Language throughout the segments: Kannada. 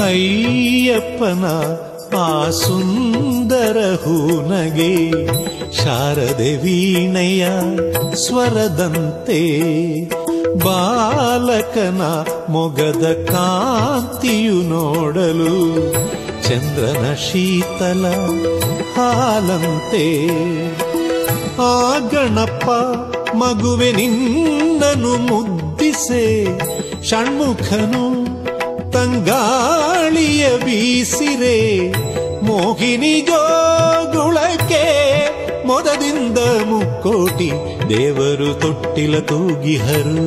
ಅಯ್ಯಪ್ಪನ ಆ ಸುಂದರ ಹೂನಗೆ ಶಾರದೆ ವೀಣೆಯ ಸ್ವರದಂತೆ ಬಾಲಕನ ಮೊಗದ ಕಾಂತಿಯು ನೋಡಲು ಚಂದ್ರನ ಶೀತಲ ಹಾಲಂತೆ. ಆ ಗಣಪ ಮಗುವೆ ನಿನ್ನನು ಮುದ್ದಿಸೆ ಷಣ್ಮುಖನು ತಂಗಾಳಿಯ ಬೀಸಿರೆ ಮೋಹಿನಿ ಜೋಗುಳಕ್ಕೆ ಮೊದದಿಂದ ಮುಕ್ಕೋಟಿ ದೇವರು ತೊಟ್ಟಿಲ ತೂಗಿಹರು.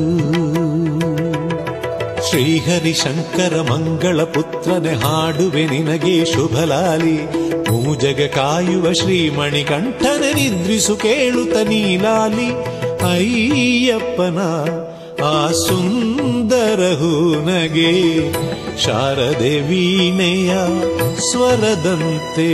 ಶ್ರೀಹರಿ ಶಂಕರ ಮಂಗಳ ಪುತ್ರನೆ ಹಾಡುವೆ ನಿನಗೆ ಶುಭಲಾಲಿ. ಮೂಜಗ ಕಾಯುವ ಶ್ರೀಮಣಿಕಂಠನೆ ನಿದ್ರಿಸು ಕೇಳುತ್ತ ನೀಲಾಲಿ. ಅಯ್ಯಪ್ಪನ ಆ ಸುಂದರ ಹೂನಗೆ ಶಾರದೆ ವೀಣೆಯ ಸ್ವರದಂತೆ.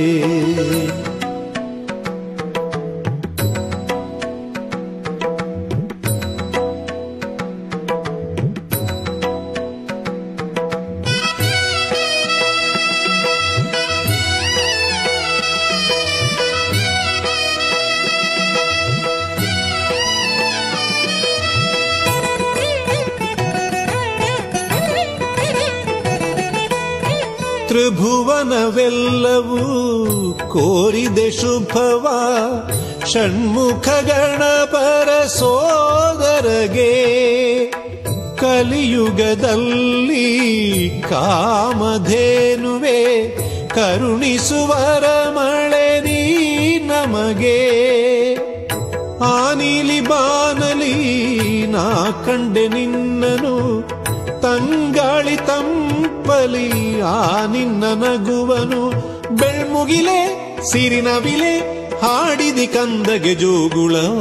ತ್ರಿಭುವನವೆಲ್ಲವೂ ಕೋರಿದೆ ಶುಭವ ಷಣ್ಮುಖ ಗಣಪರ ಸೋದರಗೆ. ಕಲಿಯುಗದಲ್ಲಿ ಕಾಮಧೇನುವೆ ಕರುಣಿಸುವರ ಮಳೆ ನೀ ನಮಗೆ. ಆ ನೀಲಿ ಬಾನಲಿ ನಾ ಕಂಡೆ ನಿನ್ನನು ತಂಗಾಳಿ ತಂಪಲಿ ಆ ನಿನ್ನ ನಗುವನು. ಬೆಳ್ಮುಗಿಲೆ ಸಿರಿನವಿಲೆ ಹಾಡಿದಿ ಕಂದಗೆ ಜೋಗುಳವ.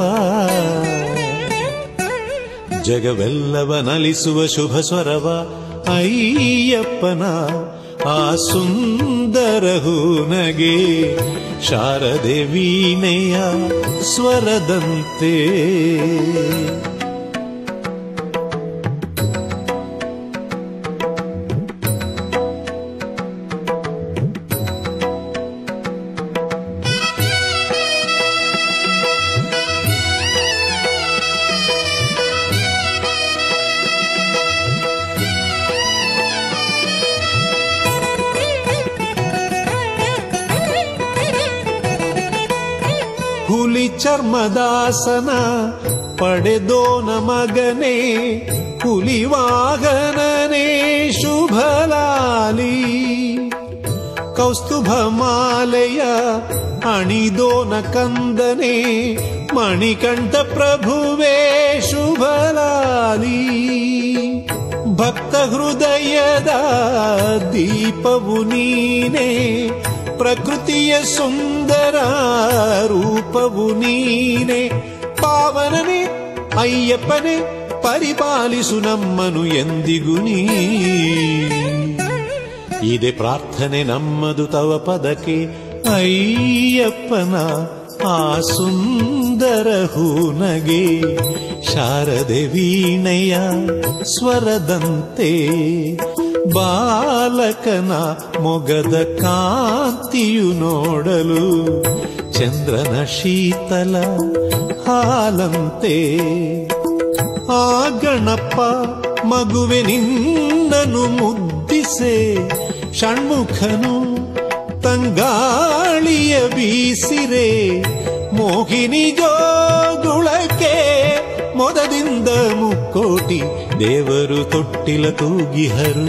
ಜಗವೆಲ್ಲವ ನಲಿಸುವ ಶುಭ ಸ್ವರವ ಅಯ್ಯಪ್ಪನ ಆ ಸುಂದರ ಹೂನಗೆ ಶಾರದೆ ವೀಣೆಯ ಸ್ವರದಂತೆ. ಹುಲಿ ಚರ್ಮದಾಸನ ಪಡೆದೋನ ಮಗನೇ ಹುಲಿ ವಾಹನನೇ ಶುಭಲಾಲಿ. ಕೌಸ್ತುಭ ಮಾಲೆಯ ಅಣಿದೋನ ಕಂದನೇ ಮಣಿಕಂಠ ಪ್ರಭುವೇ ಶುಭಲಾಲಿ. ಭಕ್ತ ಹೃದಯದ ದೀಪವು ನೀನೇ ಪ್ರಕೃತಿಯ ಸುಂದರ ರೂಪವು ನೀನೆ. ಪಾವನನೇ ಅಯ್ಯಪ್ಪನೇ ಪರಿಪಾಲಿಸು ನಮ್ಮನು ಎಂದಿಗೂ ನೀ. ಇದೆ ಪ್ರಾರ್ಥನೆ ನಮ್ಮದು ತವ ಪದಕ್ಕೆ ಅಯ್ಯಪ್ಪನ ಆ ಸುಂದರ ಹೂನಗೆ ಶಾರದೆ ವೀಣೆಯ ಸ್ವರದಂತೆ. ಬಾಲಕನ ಮೊಗದ ಕಾಂತಿಯು ನೋಡಲು ಚಂದ್ರನ ಶೀತಲ ಹಾಲಂತೆ. ಆ ಗಣಪ ಮಗುವೆ ನಿನ್ನನು ಮುದ್ದಿಸೆ ಷಣ್ಮುಖನು ತಂಗಾಳಿಯ ಬೀಸಿರೆ ಮೋಹಿನಿ ಜೋಗುಳಕ್ಕೆ ಮೊದದಿಂದ ಮುಕ್ಕೋಟಿ ದೇವರು ತೊಟ್ಟಿಲ ತೂಗಿಹರು.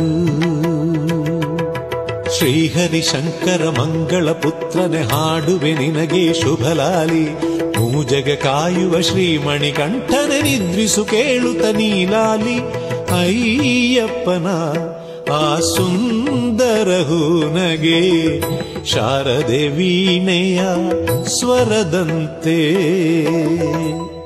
ಶ್ರೀಹರಿ ಶಂಕರ ಮಂಗಳ ಪುತ್ರನೆ ಹಾಡುವೆ ನಿನಗೆ ಶುಭಲಾಲಿ. ಮೂಜಗ ಕಾಯುವ ಶ್ರೀಮಣಿಕಂಠನೆ ನಿದ್ರಿಸು ಕೇಳುತ್ತ ನೀಲಾಲಿ. ಅಯ್ಯಪ್ಪನ ಆ ಸುಂದರ ಹೂನಗೆ ಶಾರದೆ ವೀಣೆಯ ಸ್ವರದಂತೆ.